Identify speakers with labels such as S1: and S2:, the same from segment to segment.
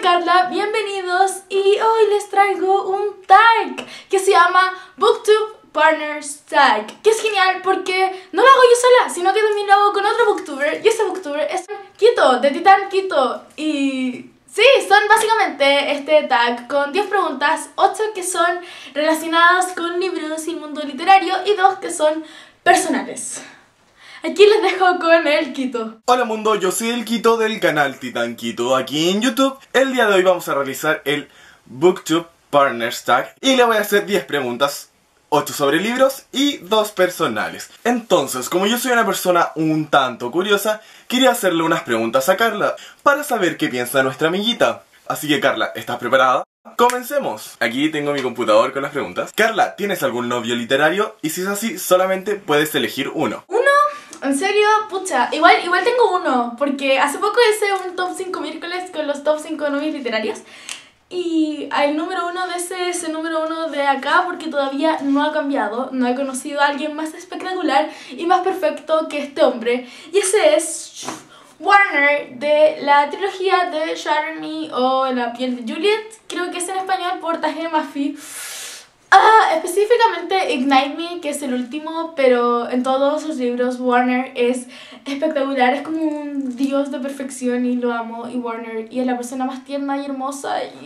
S1: Carla, bienvenidos y hoy les traigo un tag que se llama Booktube Partners Tag, que es genial porque no lo hago yo sola, sino que también lo hago con otro booktuber, y ese booktuber es Quito, de Titán Quito. Y sí, son básicamente este tag con 10 preguntas, 8 que son relacionadas con libros y el mundo literario y 2 que son personales. Aquí les dejo con el Quito.
S2: Hola mundo, yo soy el Quito del canal Titán Quito aquí en YouTube. El día de hoy vamos a realizar el Booktube Partners Tag y le voy a hacer 10 preguntas, 8 sobre libros y 2 personales. Entonces, como yo soy una persona un tanto curiosa, quería hacerle unas preguntas a Carla para saber qué piensa nuestra amiguita. Así que Carla, ¿estás preparada? ¡Comencemos! Aquí tengo mi computador con las preguntas. Carla, ¿tienes algún novio literario? Y si es así, solamente puedes elegir uno.
S1: ¿En serio? Pucha, igual tengo uno, porque hace poco hice un top 5 miércoles con los top 5 novios literarios. Y el número 1 de ese es el número 1 de acá, porque todavía no ha cambiado. No he conocido a alguien más espectacular y más perfecto que este hombre. Y ese es Warner, de la trilogía de Shatter Me o La piel de Juliet. Creo que es en español por Tahir Mafi. Específicamente Ignite Me, que es el último, pero en todos sus libros Warner es espectacular, es como un dios de perfección y lo amo. Y Warner, y es la persona más tierna y hermosa. Y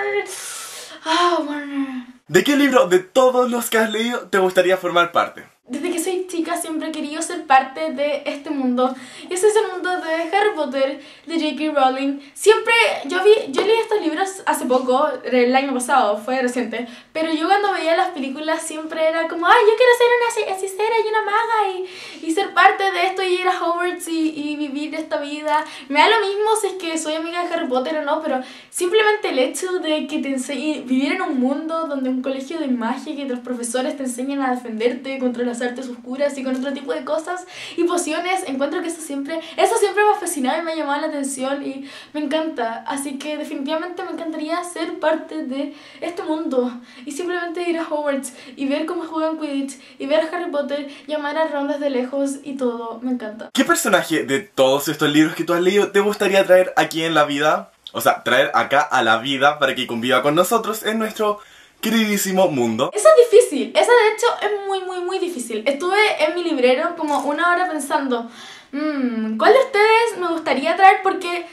S1: Warner.
S2: ¿De qué libro de todos los que has leído te gustaría formar parte?
S1: Desde que soy chica siempre he querido ser parte de este mundo. Y ese es el mundo de Harry Potter, de J.K. Rowling. Siempre, yo leí estos libros hace poco, el año pasado, fue reciente. Pero yo cuando veía las películas siempre era como, ay, yo quiero ser una hechicera y una maga y ser parte de esto y ir a Hogwarts y vivir esta vida. Me da lo mismo si es que soy amiga de Harry Potter o no, pero simplemente el hecho de que vivir en un mundo donde un colegio de magia, que los profesores te enseñan a defenderte contra las artes oscuras y con otro tipo de cosas y pociones, encuentro que eso siempre me ha fascinado y me ha llamado la atención y me encanta. Así que definitivamente me encantaría ser parte de este mundo y simplemente ir a Hogwarts y ver cómo juegan Quidditch y ver a Harry Potter y amar a Ron desde lejos y todo. Me encanta.
S2: ¿Qué personaje de todos estos libros que tú has leído te gustaría traer aquí en la vida? O sea, traer acá a la vida para que conviva con nosotros en nuestro queridísimo mundo.
S1: Eso es difícil, eso de hecho es muy difícil. Estuve en mi librero como una hora pensando, ¿cuál de ustedes me gustaría traer? Porque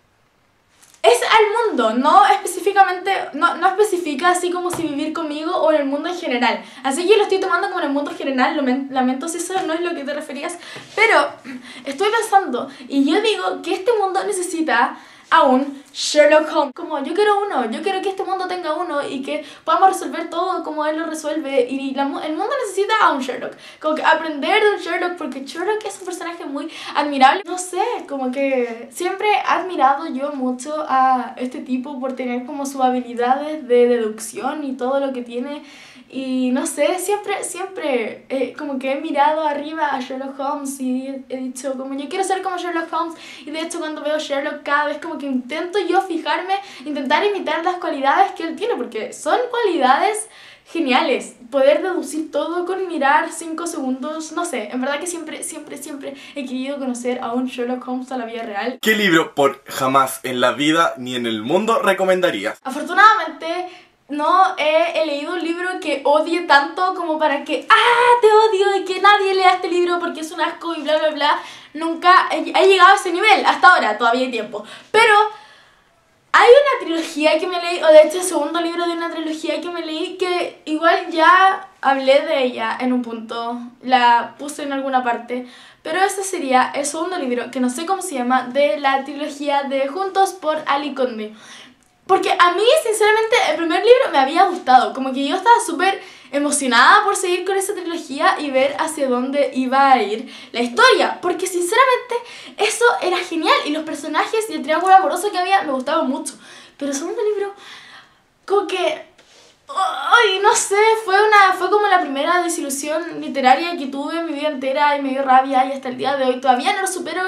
S1: es al mundo, no específicamente, no especifica así como si vivir conmigo o en el mundo en general. Así que yo lo estoy tomando como en el mundo general, lamento si eso no es lo que te referías, pero estoy pensando y yo digo que este mundo necesita a un Sherlock Holmes. Como yo quiero uno, yo quiero que este mundo tenga uno y que podamos resolver todo como él lo resuelve. Y el mundo necesita a un Sherlock. Como que aprender de un Sherlock, porque Sherlock es un personaje muy admirable. No sé, como que siempre he admirado yo mucho a este tipo por tener como sus habilidades de deducción y todo lo que tiene. Y no sé, siempre como que he mirado arriba a Sherlock Holmes y he dicho como yo quiero ser como Sherlock Holmes. Y de hecho cuando veo Sherlock cada vez como que intento yo fijarme, intentar imitar las cualidades que él tiene, porque son cualidades geniales. Poder deducir todo con mirar 5 segundos, no sé, en verdad que siempre he querido conocer a un Sherlock Holmes a la vida real.
S2: ¿Qué libro por jamás en la vida ni en el mundo recomendarías?
S1: Afortunadamente no he leído un libro que odie tanto como para que te odio y que nadie lea este libro porque es un asco y bla bla bla. Nunca he llegado a ese nivel, hasta ahora, todavía hay tiempo. Pero hay una trilogía que me leí, o de hecho el segundo libro de una trilogía que me leí, que igual ya hablé de ella en un punto, la puse en alguna parte, pero ese sería el segundo libro, que no sé cómo se llama, de la trilogía de Juntos por Ali Conde. Porque a mí, sinceramente, el primer libro me había gustado, como que yo estaba súper emocionada por seguir con esa trilogía y ver hacia dónde iba a ir la historia, porque sinceramente eso era genial y los personajes y el triángulo amoroso que había me gustaban mucho. Pero el segundo libro, como que, ay, no sé, fue como la primera desilusión literaria que tuve en mi vida entera y me dio rabia y hasta el día de hoy todavía no lo supero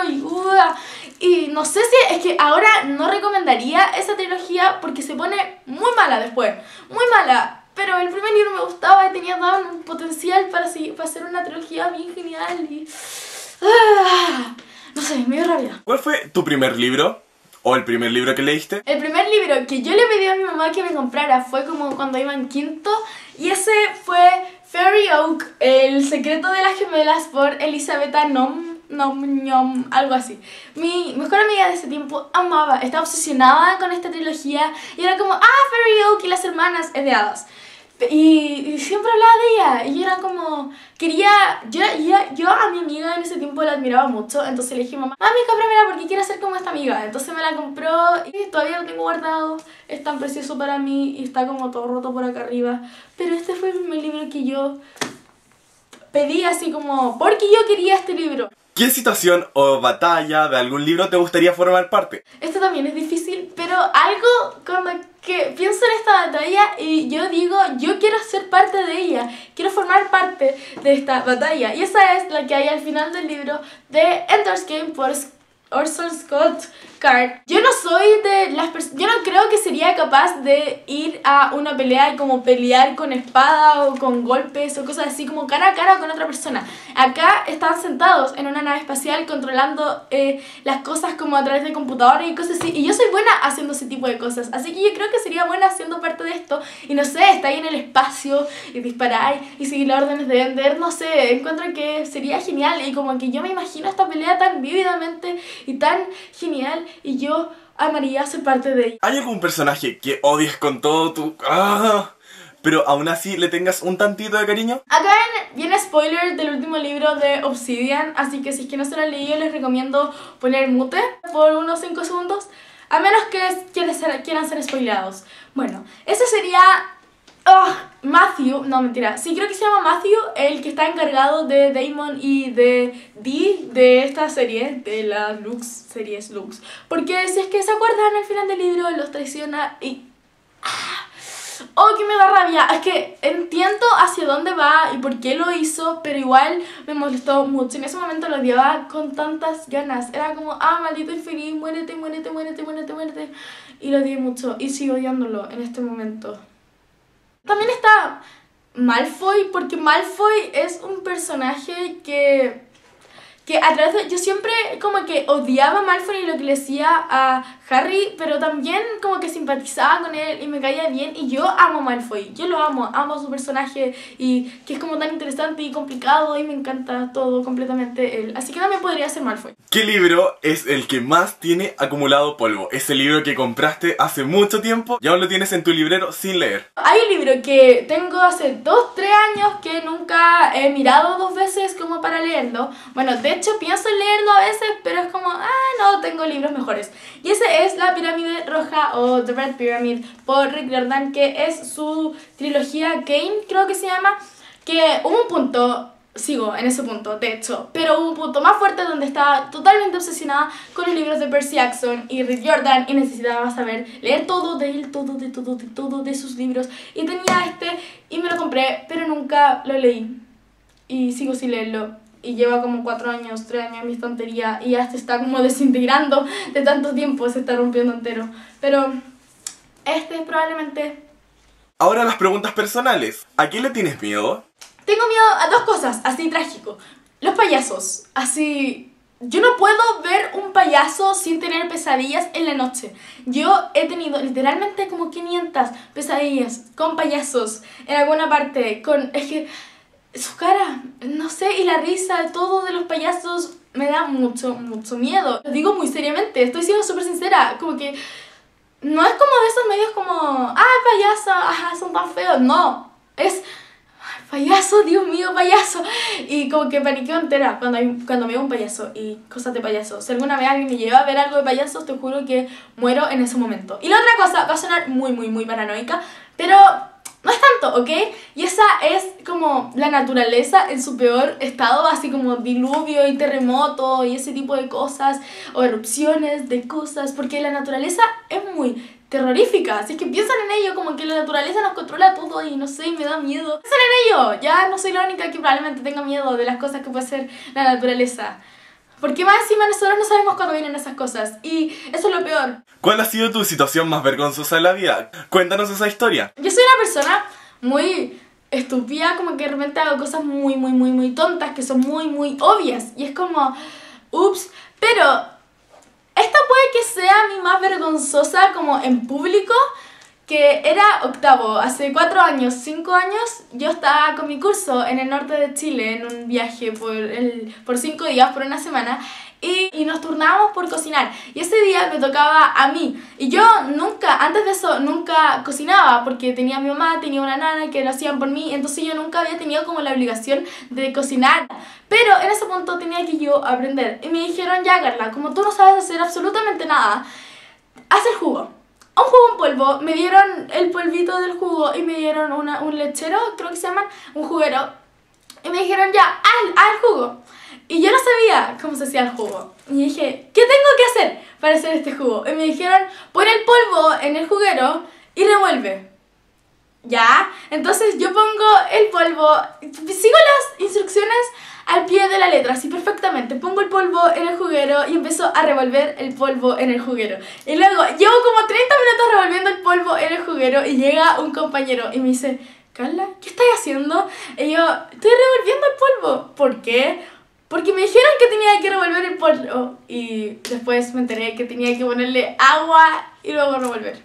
S1: y no sé si es que ahora no recomendaría esa trilogía porque se pone muy mala después, muy mala. Pero el primer libro me gustaba y tenía todo un potencial para hacer una trilogía bien genial y no sé, me dio rabia.
S2: ¿Cuál fue tu primer libro? ¿O el primer libro que leíste?
S1: El primer libro que yo le pedí a mi mamá que me comprara fue como cuando iba en quinto, y ese fue Fairy Oak, El secreto de las gemelas, por Elisabetta Nom, algo así. Mi mejor amiga de ese tiempo amaba, estaba obsesionada con esta trilogía y era como, Fairy Oak y las hermanas es de hadas. Y siempre hablaba de ella, y yo era como, yo a mi amiga en ese tiempo la admiraba mucho, entonces le dije, mamá, mami, cómpramela porque quiero ser como esta amiga. Entonces me la compró y todavía lo tengo guardado, es tan precioso para mí y está como todo roto por acá arriba. Pero este fue el primer libro que yo pedí así como, porque yo quería este libro.
S2: ¿Qué situación o batalla de algún libro te gustaría formar parte?
S1: Esto también es difícil, pero algo cuando que pienso en esta batalla y yo digo, yo quiero ser parte de ella, quiero formar parte de esta batalla. Y esa es la que hay al final del libro de Ender's Game por Orson Scott Card. Yo no soy de las personas, yo no creo que sería capaz de ir a una pelea y como pelear con espada o con golpes o cosas así como cara a cara con otra persona. Acá están sentados en una nave espacial controlando las cosas como a través de computadores y cosas así, y yo soy buena haciendo ese tipo de cosas, así que yo creo que sería buena siendo parte de esto y no sé, estar ahí en el espacio y disparar y seguir las órdenes de Ender, no sé, encuentro que sería genial y como que yo me imagino esta pelea tan vívidamente y tan genial y yo amaría ser parte de ella.
S2: ¿Hay algún personaje que odies con todo tu... pero aún así le tengas un tantito de cariño?
S1: Acá viene spoiler del último libro de Obsidian, así que si es que no se lo han leído les recomiendo poner mute por unos 5 segundos, a menos que quieran ser spoileados. Bueno, ese sería... Matthew, no mentira, sí creo que se llama Matthew, el que está encargado de Damon y de Dee de esta serie, de la series Lux. Porque si es que se acuerdan al final del libro, los traiciona y... que me da rabia, es que entiendo hacia dónde va y por qué lo hizo, pero igual me molestó mucho. En ese momento lo odiaba con tantas ganas, era como, maldito infeliz, muérete, muérete, muérete, muérete, muérete. Y lo odié mucho y sigo odiándolo en este momento. También está Malfoy, porque Malfoy es un personaje que a través de... Yo siempre como que odiaba a Malfoy y lo que le hacía a Harry, pero también como que simpatizaba con él y me caía bien, y yo amo a Malfoy, yo lo amo su personaje y que es como tan interesante y complicado y me encanta todo completamente él, así que también podría ser Malfoy.
S2: ¿Qué libro es el que más tiene acumulado polvo? Ese libro que compraste hace mucho tiempo y aún lo tienes en tu librero sin leer.
S1: Hay un libro que tengo hace 2-3 años que nunca he mirado 2 veces como para leerlo. Bueno, de hecho pienso en leerlo a veces, pero es como, no, tengo libros mejores. Y ese es La Pirámide Roja o The Red Pyramid por Rick Riordan, que es su trilogía Kane, creo que se llama. Que hubo un punto... Sigo en ese punto, de hecho, pero hubo un punto más fuerte donde estaba totalmente obsesionada con los libros de Percy Jackson y Rick Riordan y necesitaba saber leer todo de él, todo de sus libros, y tenía este y me lo compré, pero nunca lo leí y sigo sin leerlo y lleva como 4 años, 3 años en mi estantería y ya se está como desintegrando de tanto tiempo, se está rompiendo entero, pero este probablemente...
S2: Ahora las preguntas personales. ¿A quién le tienes miedo?
S1: Tengo miedo a 2 cosas, así trágico. Los payasos, así... Yo no puedo ver un payaso sin tener pesadillas en la noche. Yo he tenido literalmente como 500 pesadillas con payasos en alguna parte. Es que su cara, no sé, y la risa, todo de los payasos me da mucho miedo. Lo digo muy seriamente, estoy siendo súper sincera. Como que no es como de esos medios como... payaso, son tan feos. No, es... payaso, Dios mío, payaso. Y como que paniqueo entera cuando veo un payaso y cosas de payaso. Si alguna vez alguien me lleva a ver algo de payasos, te juro que muero en ese momento. Y la otra cosa, va a sonar muy paranoica, pero no es tanto, ¿ok? Y esa es como la naturaleza en su peor estado, así como diluvio y terremoto y ese tipo de cosas, o erupciones de cosas, porque la naturaleza es muy terrorífica, así que piensan en ello, como que la naturaleza nos controla todo y no sé, me da miedo. Piensan en ello, ya no soy la única que probablemente tenga miedo de las cosas que puede hacer la naturaleza. Porque más encima nosotros no sabemos cuándo vienen esas cosas y eso es lo peor.
S2: ¿Cuál ha sido tu situación más vergonzosa de la vida? Cuéntanos esa historia.
S1: Yo soy una persona muy estúpida, como que de repente hago cosas muy tontas que son muy obvias y es como, ups, pero Esta puede que sea mi más vergonzosa como en público, que era octavo, hace 4 años, 5 años, yo estaba con mi curso en el norte de Chile en un viaje por 5 días, por una semana, y nos turnábamos por cocinar. Y ese día me tocaba a mí. Y yo nunca, antes de eso, nunca cocinaba, porque tenía a mi mamá, tenía una nana que lo hacían por mí, entonces yo nunca había tenido como la obligación de cocinar. Pero en ese punto tenía que yo aprender. Y me dijeron, ya Carla, como tú no sabes hacer absolutamente nada, haz el jugo. Un jugo en polvo, me dieron el polvito del jugo y me dieron un lechero, creo que se llaman, un juguero. Y me dijeron, ya, haz el jugo. Y yo no sabía cómo se hacía el jugo. Y dije, ¿qué tengo que hacer para hacer este jugo? Y me dijeron, pon el polvo en el juguero y revuelve. ¿Ya? Entonces yo pongo el polvo, sigo las instrucciones al pie de la letra, así perfectamente. Pongo el polvo en el juguero y empiezo a revolver el polvo en el juguero. Y luego llevo como 30 minutos revolviendo el polvo en el juguero y llega un compañero y me dice, Carla, ¿qué estás haciendo? Y yo, estoy revolviendo el polvo. ¿Por qué? Porque me dijeron que tenía que revolver el polvo. Y después me enteré que tenía que ponerle agua y luego revolver.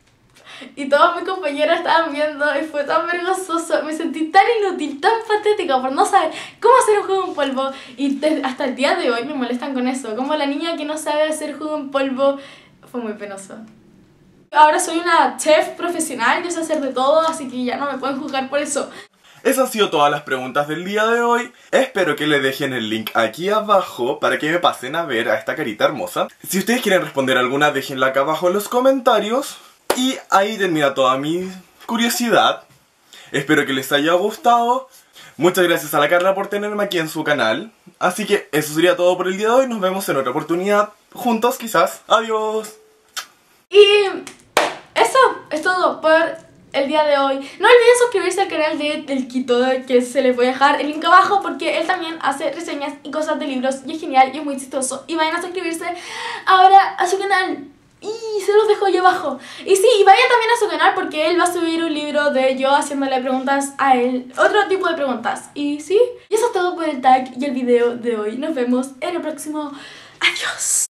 S1: Y todos mis compañeros estaban viendo y fue tan vergonzoso. Me sentí tan inútil, tan patética por no saber cómo hacer un jugo en polvo. Y hasta el día de hoy me molestan con eso. Como la niña que no sabe hacer jugo en polvo. Fue muy penoso. Ahora soy una chef profesional, yo sé hacer de todo, así que ya no me pueden juzgar por eso.
S2: Esas han sido todas las preguntas del día de hoy. Espero que les dejen el link aquí abajo para que me pasen a ver a esta carita hermosa. Si ustedes quieren responder alguna, déjenla acá abajo en los comentarios. Y ahí termina toda mi curiosidad. Espero que les haya gustado. Muchas gracias a la Carla por tenerme aquí en su canal. Así que eso sería todo por el día de hoy. Nos vemos en otra oportunidad. Juntos quizás. Adiós.
S1: Y eso es todo por el día de hoy. No olviden suscribirse al canal del Quito, que se les voy a dejar el link abajo, porque él también hace reseñas y cosas de libros y es genial y es muy chistoso. Y vayan a suscribirse ahora a su canal. Y se los dejo ahí abajo. Y sí, y vayan también a su canal porque él va a subir un libro de yo haciéndole preguntas a él. Otro tipo de preguntas. Y sí, y eso es todo por el tag y el video de hoy. Nos vemos en el próximo. Adiós.